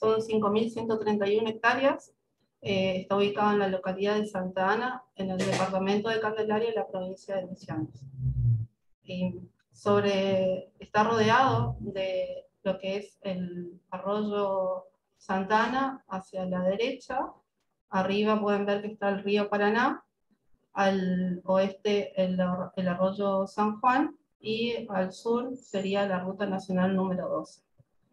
son 5.131 hectáreas. Está ubicado en la localidad de Santa Ana, en el departamento de Candelaria, en la provincia de Misiones. Está rodeado de lo que es el arroyo Santa Ana hacia la derecha. Arriba pueden ver que está el río Paraná, al oeste el arroyo San Juan, y al sur sería la ruta nacional número 12.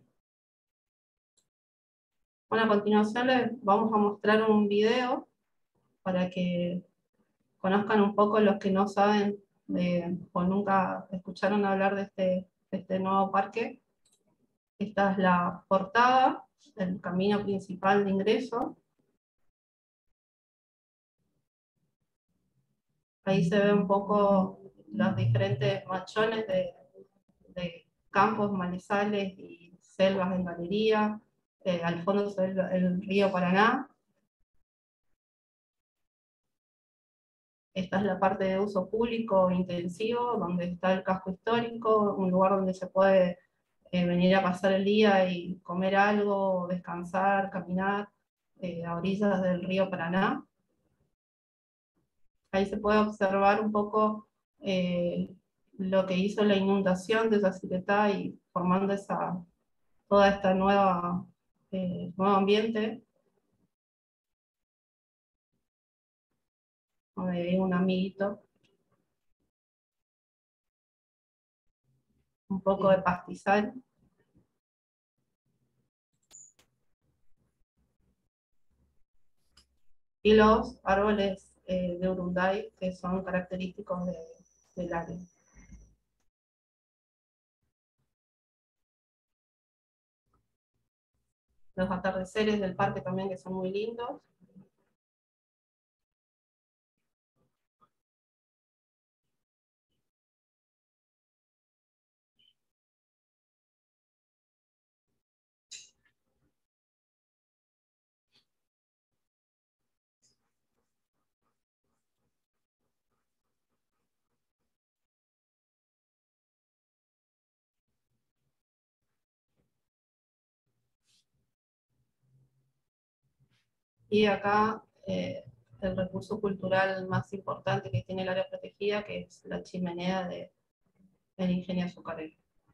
Bueno, a continuación les vamos a mostrar un video para que conozcan un poco los que no saben o nunca escucharon hablar de este nuevo parque. Esta es la portada, el camino principal de ingreso. Ahí se ve un poco los diferentes machones de campos, manizales y selvas en galería. Al fondo se ve el río Paraná. Esta es la parte de uso público intensivo, donde está el casco histórico, un lugar donde se puede venir a pasar el día y comer algo, descansar, caminar a orillas del río Paraná. Ahí se puede observar un poco lo que hizo la inundación de Yacyretá y formando toda esta nuevo ambiente. Donde hay un amiguito. Un poco de pastizal. Y los árboles de Urunday, que son característicos del área. Los atardeceres del parque también, que son muy lindos. Y acá el recurso cultural más importante que tiene el área protegida, que es la chimenea del ingenio azucarero.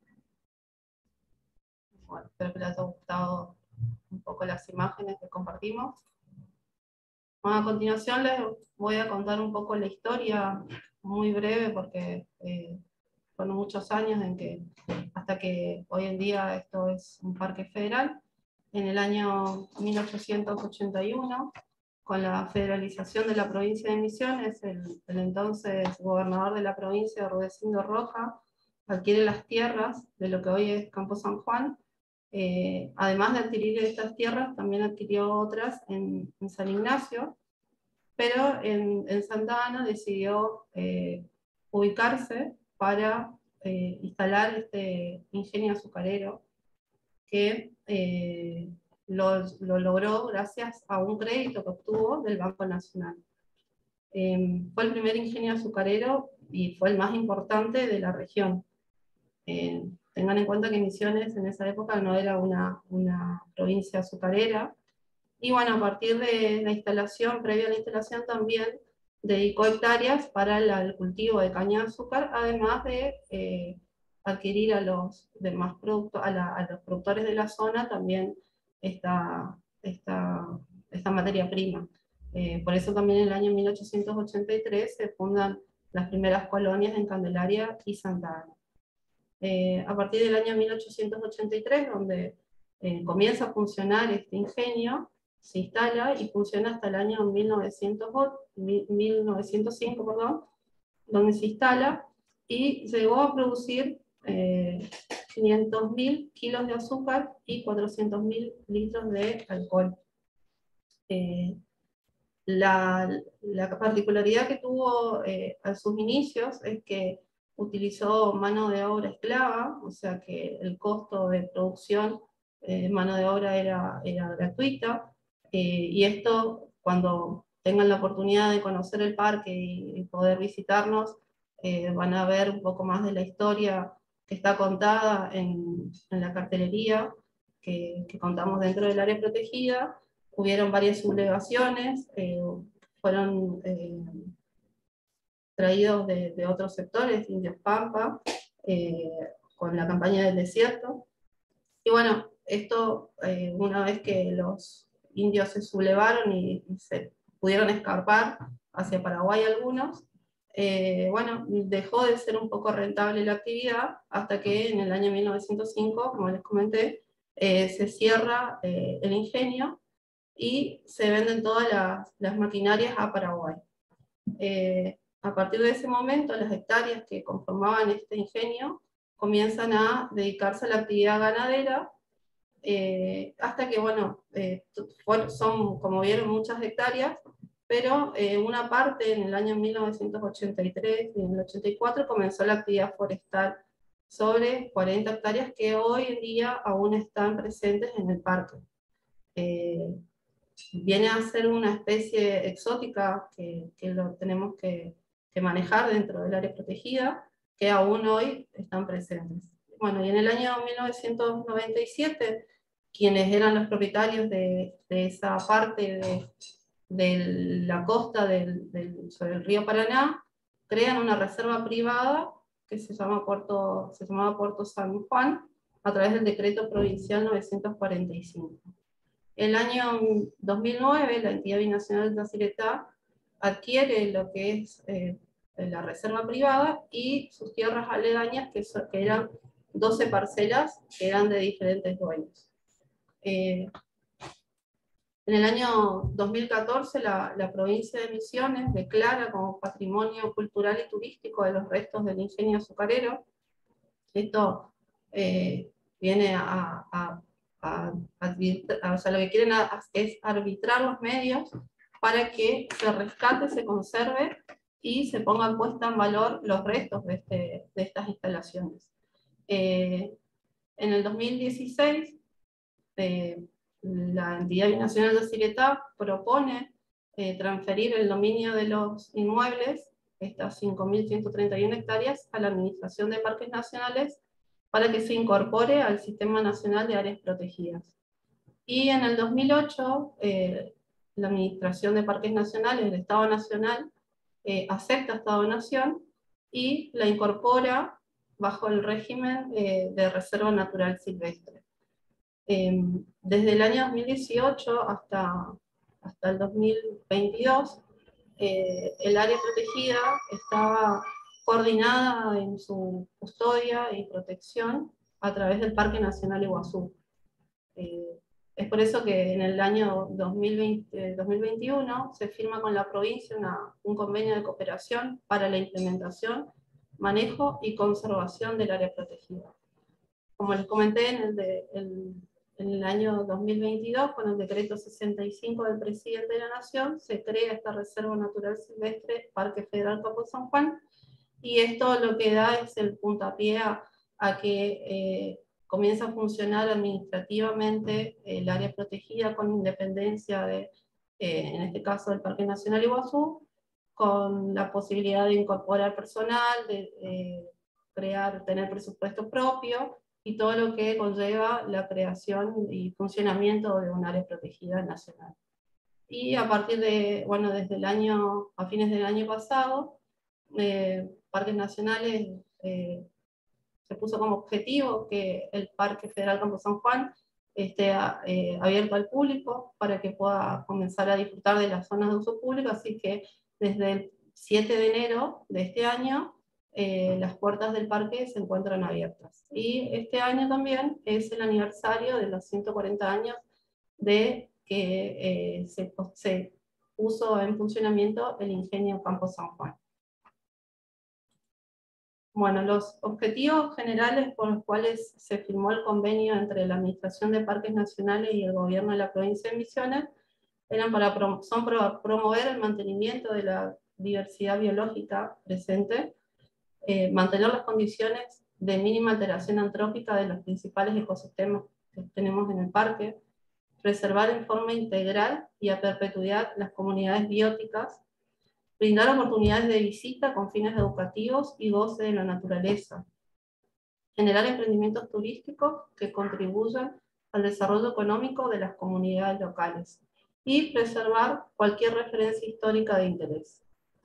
Bueno, espero que les haya gustado un poco las imágenes que compartimos. Bueno, a continuación les voy a contar un poco la historia, muy breve, porque fueron muchos años hasta que hoy en día esto es un parque federal. En el año 1881, con la federalización de la provincia de Misiones, el entonces gobernador de la provincia, Rudecindo Roja, adquiere las tierras de lo que hoy es Campo San Juan. Además de adquirir estas tierras, también adquirió otras en San Ignacio, pero en Santa Ana decidió ubicarse para instalar este ingenio azucarero, que lo logró gracias a un crédito que obtuvo del Banco Nacional. Fue el primer ingenio azucarero y fue el más importante de la región. Tengan en cuenta que Misiones en esa época no era una provincia azucarera, y bueno, a partir de la instalación, previa a la instalación, también dedicó hectáreas para el cultivo de caña de azúcar, además de adquirir a los demás a los productores de la zona también esta materia prima. Por eso también en el año 1883 se fundan las primeras colonias en Candelaria y Santa Ana. A partir del año 1883, donde comienza a funcionar este ingenio, se instala y funciona hasta el año 1905, perdón, donde se instala y llegó a producir 500.000 kilos de azúcar y 400.000 litros de alcohol. La particularidad que tuvo a sus inicios es que utilizó mano de obra esclava, o sea que el costo de producción de mano de obra era gratuita, y esto, cuando tengan la oportunidad de conocer el parque y poder visitarnos, van a ver un poco más de la historia que está contada en la cartelería, que contamos dentro del área protegida. Hubieron varias sublevaciones, fueron traídos de otros sectores, indios Pampa, con la campaña del desierto. Y bueno, esto, una vez que los indios se sublevaron y se pudieron escapar hacia Paraguay algunos, bueno, dejó de ser un poco rentable la actividad hasta que en el año 1905, como les comenté, se cierra el ingenio y se venden todas las maquinarias a Paraguay. A partir de ese momento, las hectáreas que conformaban este ingenio comienzan a dedicarse a la actividad ganadera, hasta que, bueno, son, como vieron, muchas hectáreas, pero una parte en el año 1983 y en el 84 comenzó la actividad forestal sobre 40 hectáreas que hoy en día aún están presentes en el parque. Viene a ser una especie exótica que lo tenemos que manejar dentro del área protegida, que aún hoy están presentes. Bueno, y en el año 1997, quienes eran los propietarios de esa parte de la costa sobre el río Paraná, crean una reserva privada que se llamaba Puerto San Juan, a través del decreto provincial 945. El año 2009, la entidad binacional de Yacyretá adquiere lo que es la reserva privada y sus tierras aledañas, que eran 12 parcelas que eran de diferentes dueños. En el año 2014, la provincia de Misiones declara como patrimonio cultural y turístico de los restos del ingenio azucarero. Esto viene o sea, lo que quieren es arbitrar los medios para que se rescate, se conserve y se pongan puesta en valor los restos de estas instalaciones. En el 2016, la entidad binacional de Yacyretá propone transferir el dominio de los inmuebles, estas 5.131 hectáreas, a la Administración de Parques Nacionales para que se incorpore al Sistema Nacional de Áreas Protegidas. Y en el 2008, la Administración de Parques Nacionales del Estado Nacional acepta Estado-Nación y la incorpora bajo el régimen de Reserva Natural Silvestre. Desde el año 2018 hasta el 2022, el área protegida estaba coordinada en su custodia y protección a través del Parque Nacional Iguazú. Es por eso que en el año 2021 se firma con la provincia un convenio de cooperación para la implementación, manejo y conservación del área protegida. Como les comenté, en el año 2022, con el decreto 65 del presidente de la Nación, se crea esta Reserva Natural Silvestre Parque Federal Campo San Juan, y esto lo que da es el puntapié a que comienza a funcionar administrativamente el área protegida con independencia en este caso del Parque Nacional Iguazú, con la posibilidad de incorporar personal, de tener presupuesto propio, y todo lo que conlleva la creación y funcionamiento de un área protegida nacional. Y a partir de, bueno, a fines del año pasado, Parques Nacionales se puso como objetivo que el Parque Federal Campo San Juan esté abierto al público para que pueda comenzar a disfrutar de las zonas de uso público, así que desde el 7 de enero de este año las puertas del parque se encuentran abiertas. Y este año también es el aniversario de los 140 años de que se puso en funcionamiento el ingenio Campo San Juan. Bueno, los objetivos generales por los cuales se firmó el convenio entre la Administración de Parques Nacionales y el Gobierno de la Provincia de Misiones son promover el mantenimiento de la diversidad biológica presente, mantener las condiciones de mínima alteración antrópica de los principales ecosistemas que tenemos en el parque, preservar en forma integral y a perpetuidad las comunidades bióticas, brindar oportunidades de visita con fines educativos y goce de la naturaleza, generar emprendimientos turísticos que contribuyan al desarrollo económico de las comunidades locales y preservar cualquier referencia histórica de interés.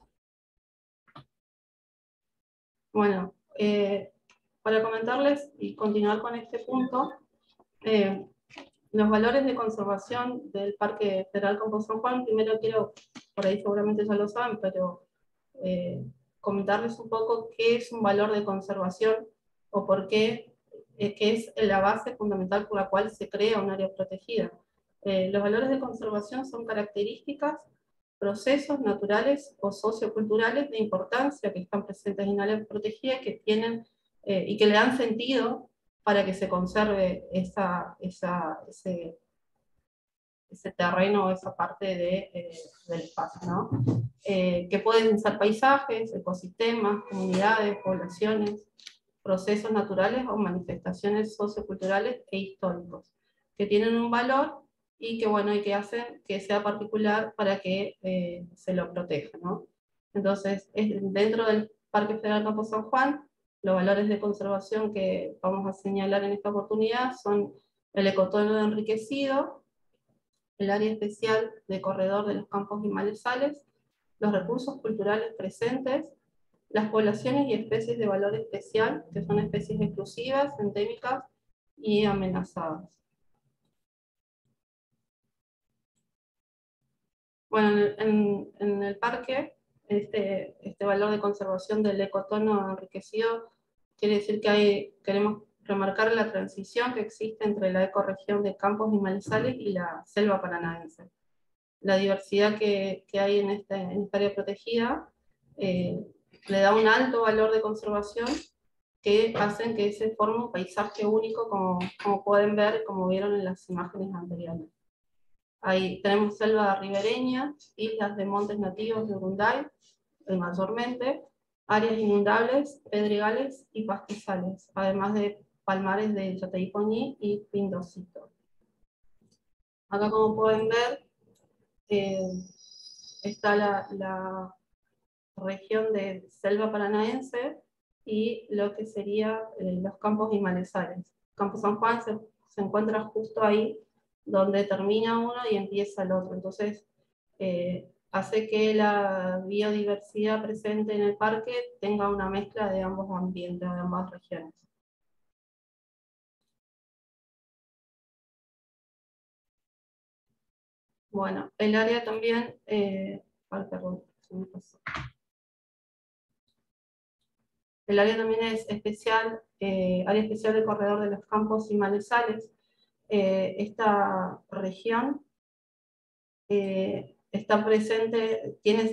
Bueno, para comentarles y continuar con este punto, los valores de conservación del Parque Federal Campo San Juan, primero quiero, por ahí seguramente ya lo saben, pero comentarles un poco qué es un valor de conservación o por qué, qué es la base fundamental por la cual se crea un área protegida. Los valores de conservación son características, procesos naturales o socioculturales de importancia que están presentes en áreas protegidas que tienen y que le dan sentido para que se conserve ese terreno, esa parte del espacio, ¿no? Que pueden ser paisajes, ecosistemas, comunidades, poblaciones, procesos naturales o manifestaciones socioculturales e históricos, que tienen un valor y que, bueno, y que hacen que sea particular para que se lo proteja, ¿no? Entonces, dentro del Parque Federal Campo San Juan, los valores de conservación que vamos a señalar en esta oportunidad son el ecotono enriquecido, el área especial de corredor de los campos y malezales, los recursos culturales presentes, las poblaciones y especies de valor especial, que son especies exclusivas, endémicas y amenazadas. Bueno, en el parque, este valor de conservación del ecotono enriquecido quiere decir que queremos remarcar la transición que existe entre la ecorregión de campos y malezales y la selva paranaense. La diversidad que hay en esta área protegida le da un alto valor de conservación que hacen que se forme un paisaje único, como pueden ver, como vieron en las imágenes anteriores. Ahí tenemos selva ribereña, islas de montes nativos de Urunday, mayormente, áreas inundables, pedregales y pastizales, además de palmares de Yataí-Poñí y Pindocito. Acá, como pueden ver, está la región de selva paranaense y lo que sería los campos y malezales. Campo San Juan se encuentra justo ahí donde termina uno y empieza el otro. Entonces, hace que la biodiversidad presente en el parque tenga una mezcla de ambos ambientes, de ambas regiones. Bueno, el área también, perdón, se me pasó. El área también es especial, área especial de corredor de los campos y malezales. Esta región está presente, tiene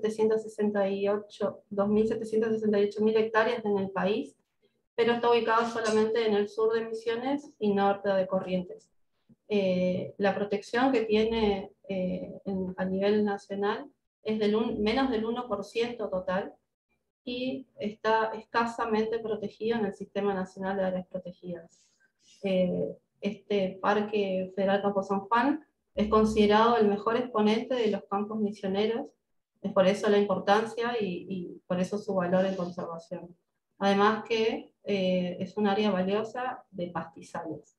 2.768.000 hectáreas en el país, pero está ubicado solamente en el sur de Misiones y norte de Corrientes. La protección que tiene a nivel nacional es menos del 1% total, y está escasamente protegido en el Sistema Nacional de Áreas Protegidas. Este Parque Federal Campo San Juan es considerado el mejor exponente de los campos misioneros, es por eso la importancia y por eso su valor en conservación. Además que es un área valiosa de pastizales.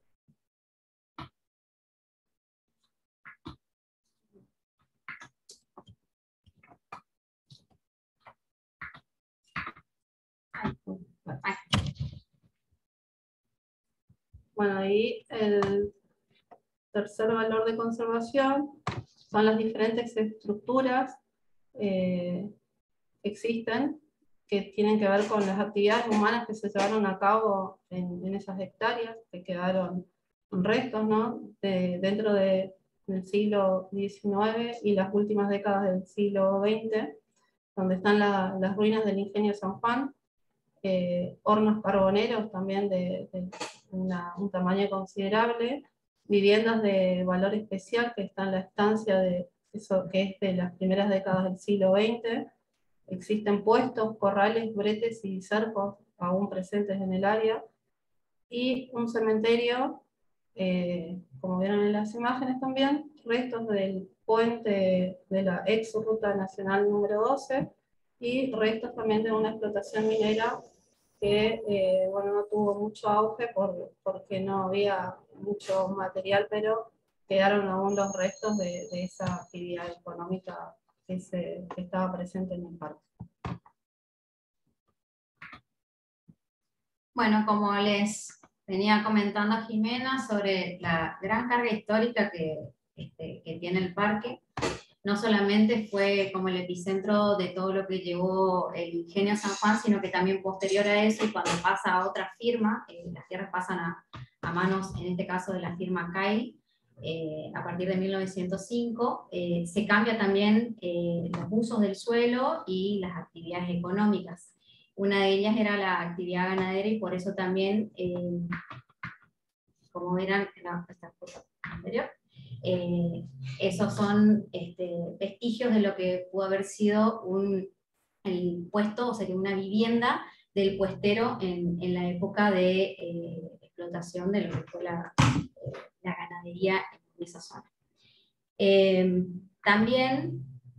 Bueno, ahí el tercer valor de conservación son las diferentes estructuras que existen, que tienen que ver con las actividades humanas que se llevaron a cabo en esas hectáreas, que quedaron restos, ¿no? Dentro del siglo XIX y las últimas décadas del siglo XX, donde están las ruinas del ingenio San Juan, hornos carboneros también de un tamaño considerable, viviendas de valor especial que están en la estancia de eso que es de las primeras décadas del siglo XX. Existen puestos, corrales, bretes y cercos aún presentes en el área, y un cementerio, como vieron en las imágenes también, restos del puente de la ex ruta nacional número 12, y restos también de una explotación minera que bueno, no tuvo mucho auge porque no había mucho material, pero quedaron aún los restos de esa actividad económica que estaba presente en el parque. Bueno, como les venía comentando a Jimena sobre la gran carga histórica que tiene el parque, no solamente fue como el epicentro de todo lo que llevó el Ingenio San Juan, sino que también posterior a eso, y cuando pasa a otra firma, las tierras pasan a manos, en este caso de la firma CAI, a partir de 1905, se cambia también los usos del suelo y las actividades económicas. Una de ellas era la actividad ganadera y por eso también, como verán en esta foto anterior, esos son vestigios de lo que pudo haber sido el puesto, o sea, una vivienda del puestero en la época de explotación de lo que fue la ganadería en esa zona. También,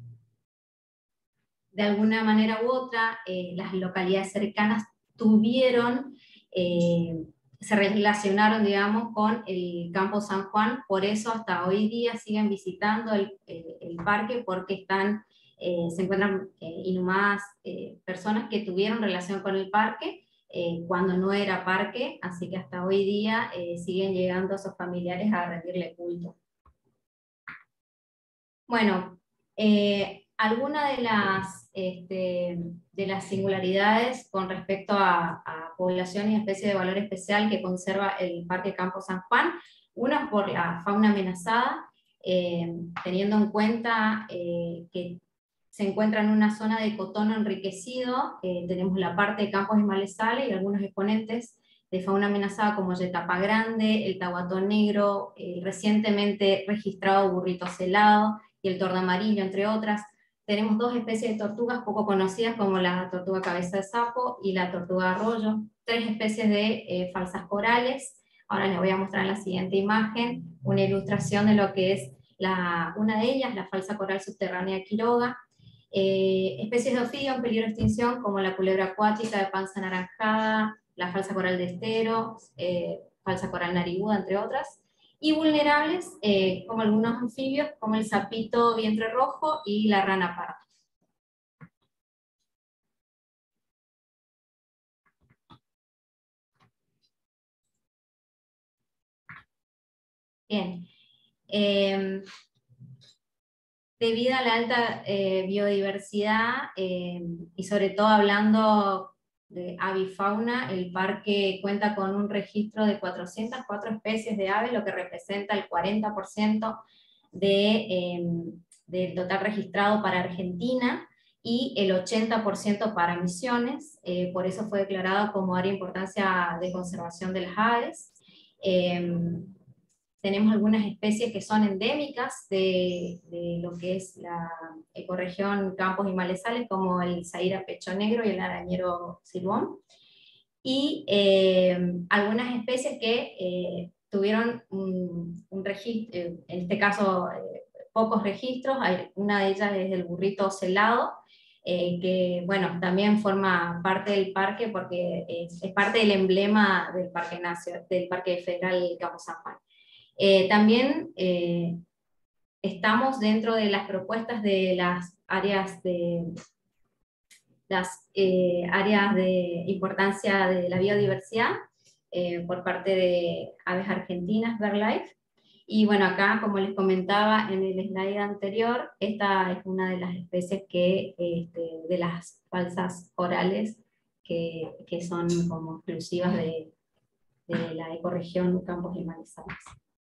de alguna manera u otra, las localidades cercanas se relacionaron, digamos, con el Campo San Juan, por eso hasta hoy día siguen visitando el parque, porque se encuentran inhumadas personas que tuvieron relación con el parque cuando no era parque, así que hasta hoy día siguen llegando esos familiares a rendirle culto. Bueno, alguna de las singularidades con respecto a población y especie de valor especial que conserva el Parque Campo San Juan, una por la fauna amenazada, teniendo en cuenta que se encuentra en una zona de cotono enriquecido, tenemos la parte de campos y malezales y algunos exponentes de fauna amenazada como el yetapa grande, el tahuatón negro, el recientemente registrado burrito celado, y el tordo amarillo, entre otras. Tenemos dos especies de tortugas poco conocidas, como la tortuga cabeza de sapo y la tortuga arroyo, tres especies de falsas corales. Ahora les voy a mostrar en la siguiente imagen una ilustración de lo que es una de ellas, la falsa coral subterránea Quiroga. Especies de ofidio en peligro de extinción, como la culebra acuática de panza anaranjada, la falsa coral de estero, falsa coral nariguda, entre otras. Y vulnerables, como algunos anfibios, como el sapito vientre rojo y la rana parda. Bien. Debido a la alta biodiversidad, y sobre todo hablando de avifauna, el parque cuenta con un registro de 404 especies de aves, lo que representa el 40% del total registrado para Argentina, y el 80% para Misiones. Por eso fue declarado como área de importancia de conservación de las aves. Tenemos algunas especies que son endémicas de lo que es la ecorregión campos y malezales, como el zaira pecho negro y el arañero silbón. Y algunas especies que tuvieron un registro, en este caso pocos registros. Una de ellas es el burrito celado, que bueno, también forma parte del parque porque es parte del emblema del Parque Federal Campo San Juan. También estamos dentro de las propuestas de las áreas de importancia de la biodiversidad por parte de Aves Argentinas, BirdLife. Y bueno, acá, como les comentaba en el slide anterior, esta es una de las especies de las falsas corales que son como exclusivas de la ecorregión Campos y Manizales.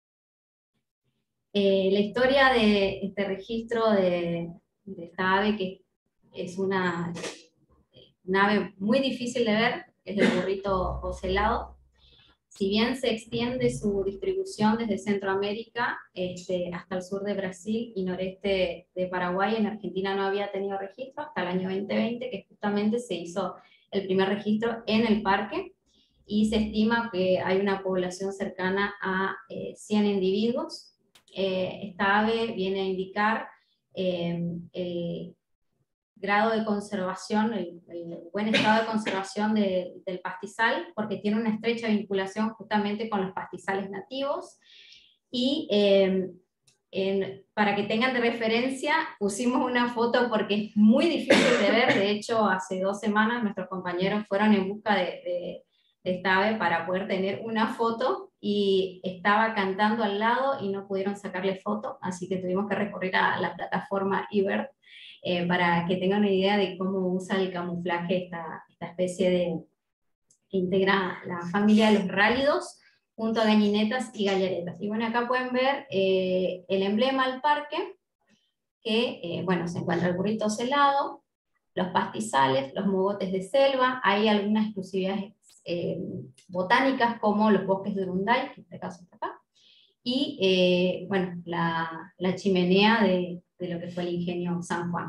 La historia de este registro de esta ave, que es una ave muy difícil de ver, es el burrito ocelado. Si bien se extiende su distribución desde Centroamérica hasta el sur de Brasil y noreste de Paraguay, en Argentina no había tenido registro hasta el año 2020, que justamente se hizo el primer registro en el parque, y se estima que hay una población cercana a 100 individuos. Esta ave viene a indicar el grado de conservación, el buen estado de conservación del pastizal, porque tiene una estrecha vinculación justamente con los pastizales nativos. Y para que tengan de referencia, pusimos una foto porque es muy difícil de ver. De hecho, hace 2 semanas nuestros compañeros fueron en busca de esta ave para poder tener una foto, y estaba cantando al lado y no pudieron sacarle foto, así que tuvimos que recurrir a la plataforma eBird, para que tengan una idea de cómo usa el camuflaje esta especie que integra la familia de los rálidos, junto a gallinetas y gallaretas. Y bueno, acá pueden ver el emblema del parque, que bueno, se encuentra el burrito celado, los pastizales, los mogotes de selva, hay algunas exclusividades botánicas como los bosques de Urunday, que en este caso está acá, y bueno, la chimenea de lo que fue el ingenio San Juan.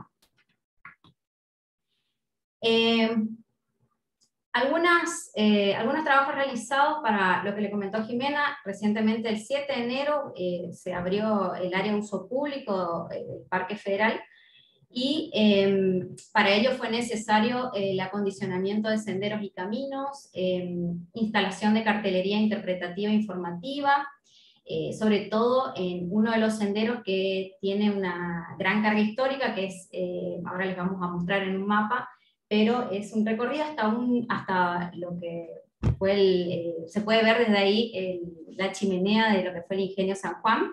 Algunos trabajos realizados para lo que le comentó Jimena. Recientemente, el 7 de enero, se abrió el área de uso público del Parque Federal, y para ello fue necesario el acondicionamiento de senderos y caminos, instalación de cartelería interpretativa e informativa, sobre todo en uno de los senderos que tiene una gran carga histórica, que es, ahora les vamos a mostrar en un mapa, pero es un recorrido hasta lo que fue se puede ver desde ahí la chimenea de lo que fue el ingenio San Juan.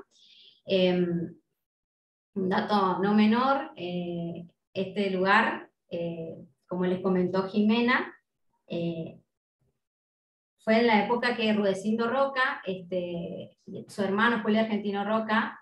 Un dato no menor, este lugar, como les comentó Jimena, fue en la época que Rudecindo Roca, su hermano Julio Argentino Roca,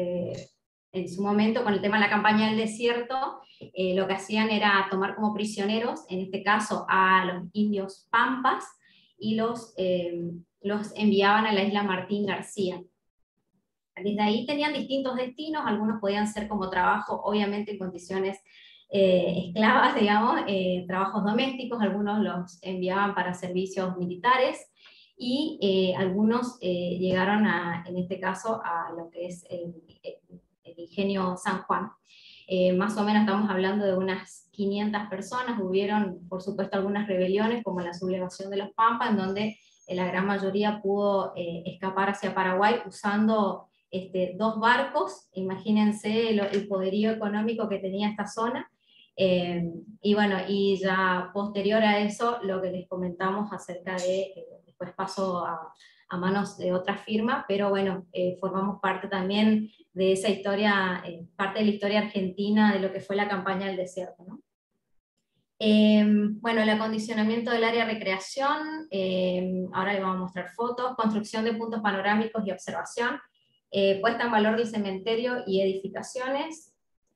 en su momento con el tema de la campaña del desierto, lo que hacían era tomar como prisioneros, en este caso a los indios pampas, y los enviaban a la isla Martín García. Desde ahí tenían distintos destinos, algunos podían ser como trabajo, obviamente en condiciones esclavas, digamos, trabajos domésticos, algunos los enviaban para servicios militares, y algunos llegaron en este caso, a lo que es el ingenio San Juan. Más o menos estamos hablando de unas 500 personas. Hubieron, por supuesto, algunas rebeliones, como la sublevación de los Pampas, en donde la gran mayoría pudo escapar hacia Paraguay usando 2 barcos. Imagínense el poderío económico que tenía esta zona. Y bueno, y ya posterior a eso, lo que les comentamos acerca de, después pasó a manos de otra firma, pero bueno, formamos parte también de esa historia, parte de la historia argentina de lo que fue la campaña del desierto, ¿no? Bueno, el acondicionamiento del área de recreación, ahora les vamos a mostrar fotos, construcción de puntos panorámicos y observación, puesta en valor del cementerio y edificaciones,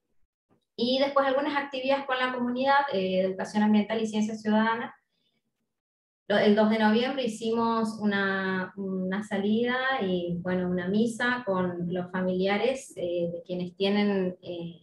y después algunas actividades con la comunidad, educación ambiental y ciencia ciudadana. El 2 de noviembre hicimos una salida y bueno, una misa con los familiares de quienes tienen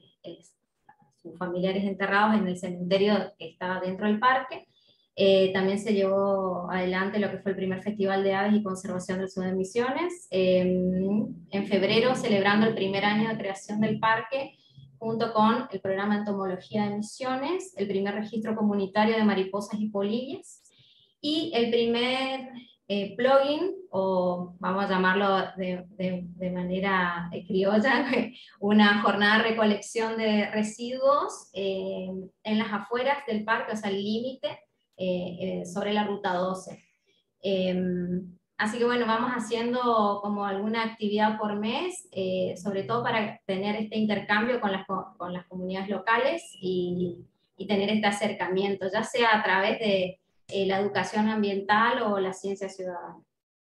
sus familiares enterrados en el cementerio que está dentro del parque. También se llevó adelante lo que fue el primer Festival de Aves y Conservación del Sur de Misiones. En febrero, celebrando el primer año de creación del parque, junto con el programa de entomología de Misiones, el primer registro comunitario de mariposas y polillas, y el primer plugin, o vamos a llamarlo de manera criolla, una jornada de recolección de residuos en las afueras del parque, o sea, el límite, sobre la ruta 12. Así que bueno, vamos haciendo como alguna actividad por mes, sobre todo para tener este intercambio con las comunidades locales, y tener este acercamiento, ya sea a través de la educación ambiental o la ciencia ciudadana.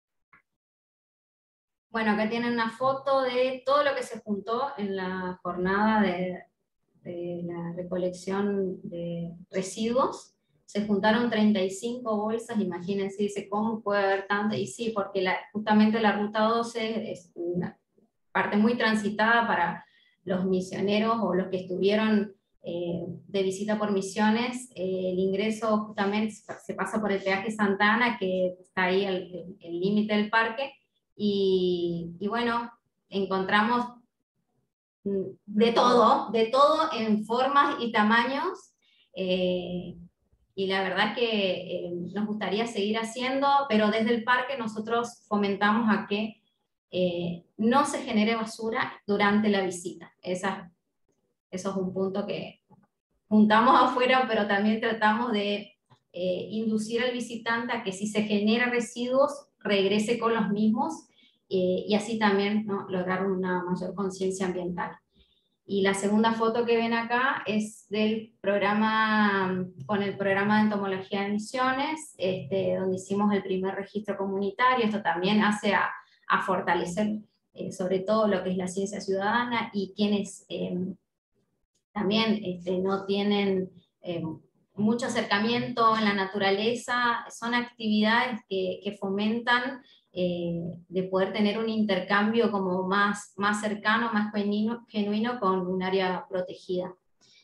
Bueno, acá tienen una foto de todo lo que se juntó en la jornada de la recolección de residuos. Se juntaron 35 bolsas, imagínense, dice, ¿cómo puede haber tanto? Y sí, porque justamente la ruta 12 es una parte muy transitada para los misioneros o los que estuvieron de visita por Misiones. El ingreso justamente se pasa por el peaje Santa Ana, que está ahí el límite del parque, y bueno, encontramos de todo en formas y tamaños, y la verdad que nos gustaría seguir haciendo, pero desde el parque nosotros fomentamos a que no se genere basura durante la visita. Eso es un punto que juntamos afuera, pero también tratamos de inducir al visitante a que si se genera residuos, regrese con los mismos, y así también, ¿no?, lograr una mayor conciencia ambiental. Y la segunda foto que ven acá es del programa, con el programa de entomología de Misiones, donde hicimos el primer registro comunitario. Esto también hace a fortalecer sobre todo lo que es la ciencia ciudadana, y quienes también no tienen mucho acercamiento en la naturaleza. Son actividades que fomentan de poder tener un intercambio como más cercano, más genuino con un área protegida.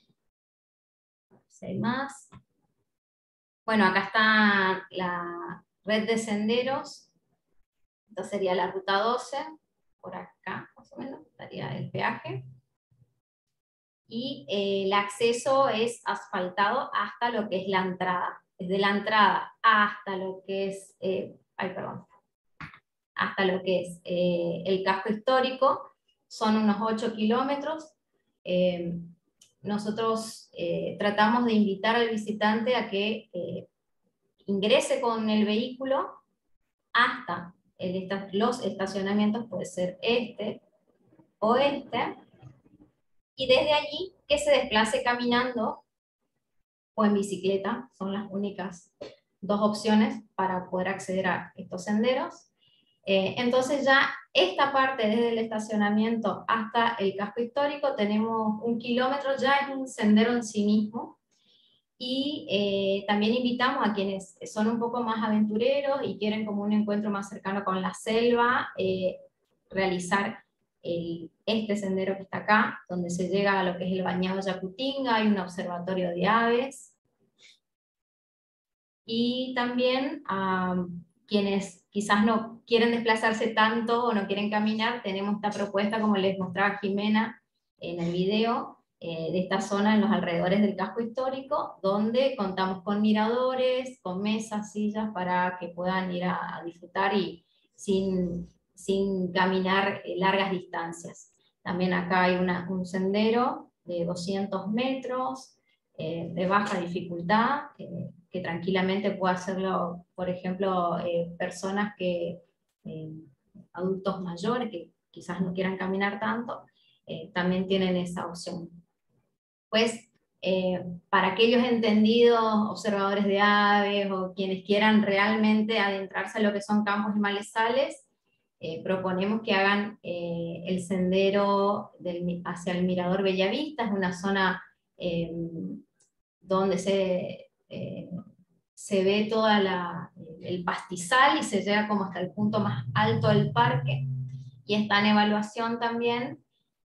Si hay más. Bueno, acá está la red de senderos. Esta sería la ruta 12, por acá más o menos estaría el peaje. Y el acceso es asfaltado hasta lo que es la entrada. Desde la entrada hasta lo que es, hasta lo que es el casco histórico, son unos 8 kilómetros. Nosotros tratamos de invitar al visitante a que ingrese con el vehículo hasta los estacionamientos, puede ser este o este, y desde allí que se desplace caminando o en bicicleta. Son las únicas dos opciones para poder acceder a estos senderos. Entonces ya esta parte desde el estacionamiento hasta el casco histórico tenemos 1 kilómetro, ya es un sendero en sí mismo. Y también invitamos a quienes son un poco más aventureros y quieren como un encuentro más cercano con la selva, realizar este sendero que está acá, donde se llega a lo que es el Bañado Yacutinga. Hay un observatorio de aves. Y también a quienes quizás no quieren desplazarse tanto o no quieren caminar, tenemos esta propuesta, como les mostraba Jimena en el video, de esta zona en los alrededores del casco histórico, donde contamos con miradores, con mesas, sillas, para que puedan ir a disfrutar y sin caminar largas distancias. También acá hay un sendero de 200 metros, de baja dificultad, que tranquilamente puede hacerlo, por ejemplo, personas adultos mayores que quizás no quieran caminar tanto, también tienen esa opción. Pues para aquellos entendidos observadores de aves o quienes quieran realmente adentrarse a lo que son campos y malezales, proponemos que hagan el sendero hacia el Mirador Bellavista. Es una zona donde se ve todo el pastizal y se llega como hasta el punto más alto del parque, y está en evaluación también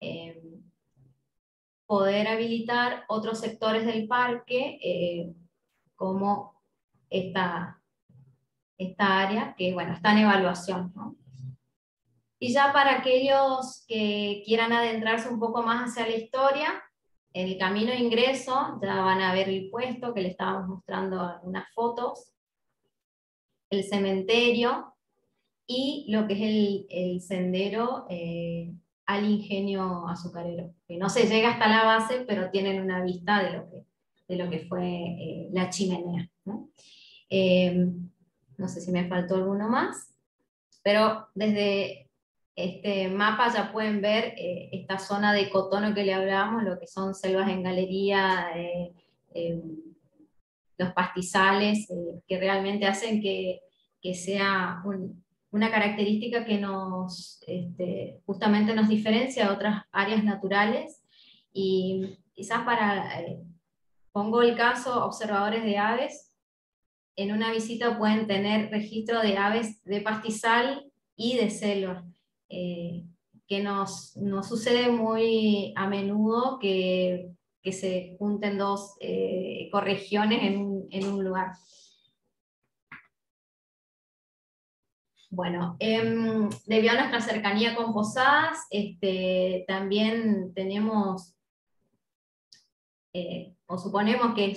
poder habilitar otros sectores del parque, como esta área, que bueno, está en evaluación, ¿no? Y ya para aquellos que quieran adentrarse un poco más hacia la historia, en el camino de ingreso ya van a ver el puesto que le estábamos mostrando algunas fotos, el cementerio y lo que es el sendero al ingenio azucarero, que no se llega hasta la base, pero tienen una vista de lo que fue la chimenea, ¿no? No sé si me faltó alguno más, pero desde este mapa ya pueden ver esta zona de Cotono que le hablábamos, lo que son selvas en galería, los pastizales, que realmente hacen que sea una característica que justamente nos diferencia de otras áreas naturales. Y quizás pongo el caso, observadores de aves, en una visita pueden tener registro de aves de pastizal y de selva, que nos sucede muy a menudo que se junten dos ecorregiones en un lugar. Bueno, debido a nuestra cercanía con Posadas, también tenemos o suponemos que es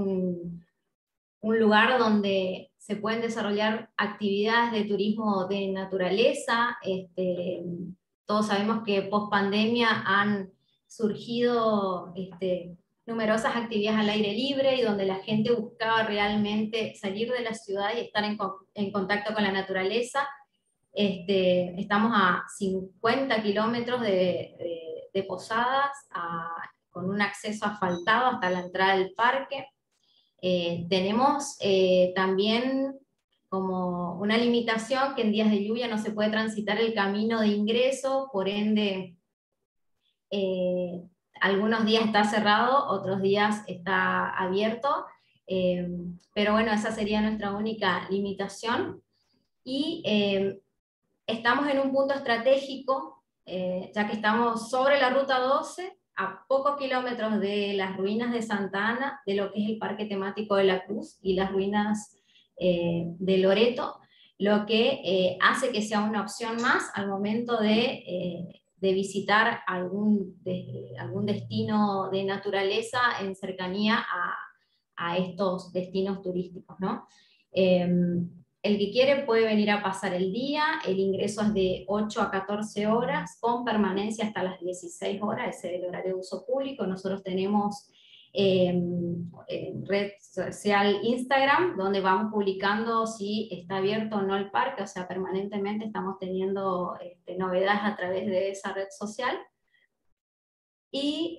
un lugar donde se pueden desarrollar actividades de turismo de naturaleza. Todos sabemos que post pandemia han surgido numerosas actividades al aire libre y donde la gente buscaba realmente salir de la ciudad y estar en contacto con la naturaleza. Estamos a 50 kilómetros de Posadas, con un acceso asfaltado hasta la entrada del parque. Tenemos también como una limitación que en días de lluvia no se puede transitar el camino de ingreso, por ende algunos días está cerrado, otros días está abierto, pero bueno, esa sería nuestra única limitación. Y estamos en un punto estratégico, ya que estamos sobre la ruta 12, a pocos kilómetros de las ruinas de Santa Ana, de lo que es el Parque Temático de la Cruz y las ruinas de Loreto, lo que hace que sea una opción más al momento de visitar algún destino de naturaleza en cercanía a estos destinos turísticos, ¿no? El que quiere puede venir a pasar el día, el ingreso es de 8 a 14 horas, con permanencia hasta las 16 horas, ese es el horario de uso público. Nosotros tenemos red social Instagram, donde vamos publicando si está abierto o no el parque, o sea, permanentemente estamos teniendo novedades a través de esa red social. Y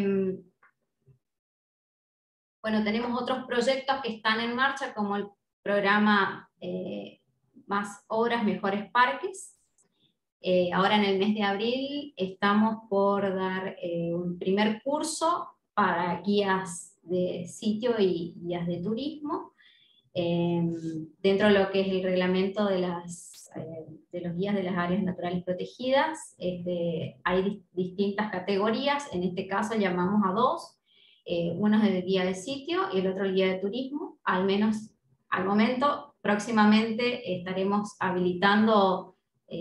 bueno, tenemos otros proyectos que están en marcha, como el programa Más Obras, Mejores Parques. Ahora en el mes de abril estamos por dar un primer curso para guías de sitio y guías de turismo, dentro de lo que es el reglamento de los guías de las áreas naturales protegidas. Hay distintas categorías, en este caso llamamos a dos. Uno es el guía de sitio y el otro el guía de turismo, al menos al momento. Próximamente estaremos habilitando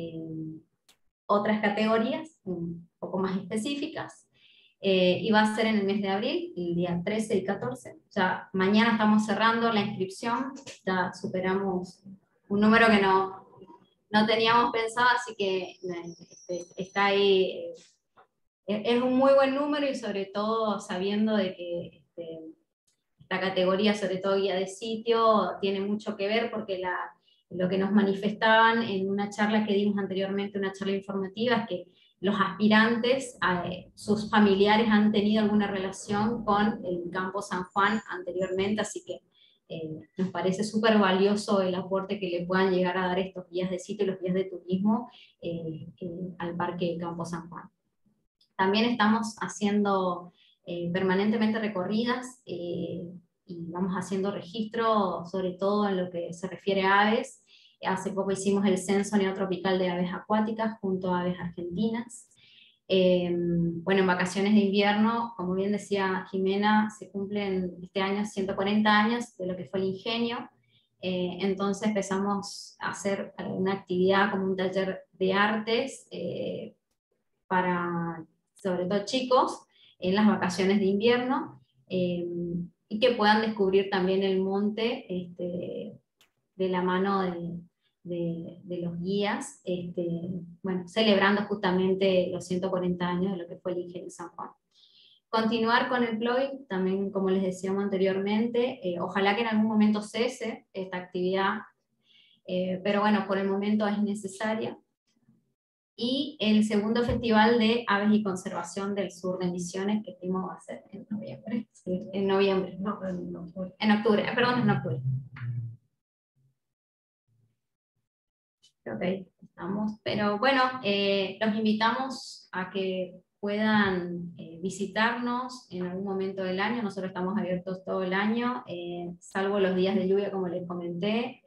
otras categorías un poco más específicas, y va a ser en el mes de abril, el día 13 y 14. Ya mañana estamos cerrando la inscripción, ya superamos un número que no teníamos pensado, así que está ahí. Es un muy buen número, y sobre todo sabiendo de que esta categoría, sobre todo guía de sitio, tiene mucho que ver, porque lo que nos manifestaban en una charla que dimos anteriormente, una charla informativa, es que los aspirantes, sus familiares han tenido alguna relación con el Campo San Juan anteriormente, así que nos parece súper valioso el aporte que le puedan llegar a dar estos guías de sitio y los guías de turismo al Parque Campo San Juan. También estamos haciendo permanentemente recorridas, y vamos haciendo registro, sobre todo en lo que se refiere a aves. Hace poco hicimos el censo neotropical de aves acuáticas junto a aves argentinas. Bueno, en vacaciones de invierno, como bien decía Jimena, se cumplen este año 140 años de lo que fue el Ingenio. Entonces empezamos a hacer una actividad como un taller de artes para, sobre todo chicos, en las vacaciones de invierno, y que puedan descubrir también el monte de la mano de los guías, bueno, celebrando justamente los 140 años de lo que fue el Ingenio San Juan. Continuar con el PLOY, también como les decíamos anteriormente, ojalá que en algún momento cese esta actividad, pero bueno, por el momento es necesaria. Y el segundo Festival de Aves y Conservación del Sur de Misiones, que va a ser en noviembre. Sí, en noviembre, no, en octubre, perdón, en octubre. Ok, estamos. Pero bueno, los invitamos a que puedan visitarnos en algún momento del año. Nosotros estamos abiertos todo el año, salvo los días de lluvia, como les comenté.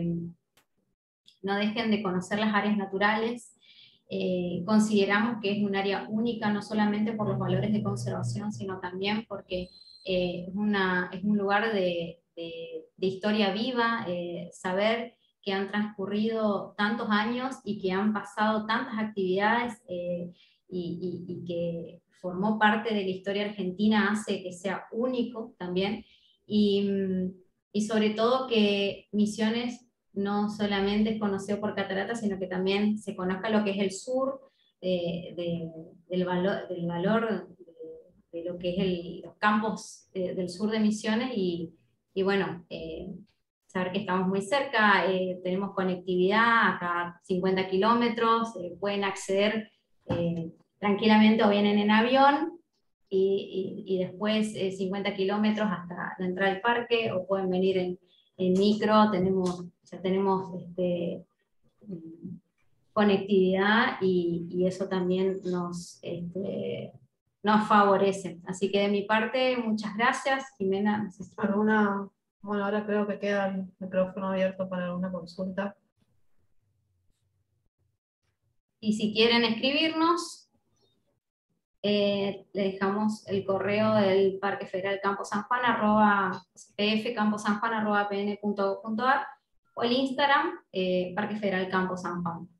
No dejen de conocer las áreas naturales. Consideramos que es un área única, no solamente por los valores de conservación, sino también porque es un lugar de historia viva, saber que han transcurrido tantos años y que han pasado tantas actividades, y que formó parte de la historia argentina hace que sea único también, y sobre todo que Misiones no solamente es conocido por cataratas, sino que también se conozca lo que es el sur, del valor de lo que es los campos del sur de Misiones, y bueno, saber que estamos muy cerca, tenemos conectividad acá 50 kilómetros, pueden acceder tranquilamente o vienen en avión, y después 50 kilómetros hasta la entrada al parque, o pueden venir en micro, ya tenemos conectividad, y eso también nos favorece. Así que de mi parte, muchas gracias, Jimena. No sé si- Bueno, ahora creo que queda el micrófono abierto para alguna consulta. Y si quieren escribirnos, le dejamos el correo del Parque Federal Campo San Juan, pfcamposanjuan@pn.gov.ar, o el Instagram, Parque Federal Campo San Juan.